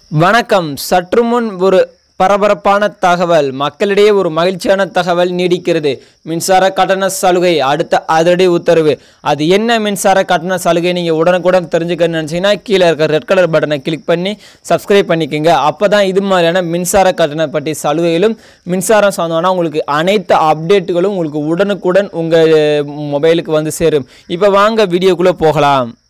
வணக்கம். சற்றுமுன் ஒரு பரபரப்பான தகவல், மக்களிடையே ஒரு மகிழ்ச்சியான தகவல் நீடிக்கிறது. மின்சார கட்டண சலுகை அடுத்த அதிரடி உத்தரவு. அது என்ன மின்சார கட்டண சலுகை நீங்கள் உடனுக்குடன் தெரிஞ்சுக்கணும்னு நினச்சிங்கன்னா கீழே இருக்க ரெட் கலர் பட்டனை கிளிக் பண்ணி சப்ஸ்கிரைப் பண்ணிக்கோங்க. அப்போ தான் இது மாதிரியான மின்சார கட்டண பற்றி சலுகைகளும் மின்சாரம் சார்ந்தோன்னா உங்களுக்கு அனைத்து அப்டேட்டுகளும் உங்களுக்கு உடனுக்குடன் உங்கள் மொபைலுக்கு வந்து சேரும். இப்போ வாங்க வீடியோக்குள்ளே போகலாம்.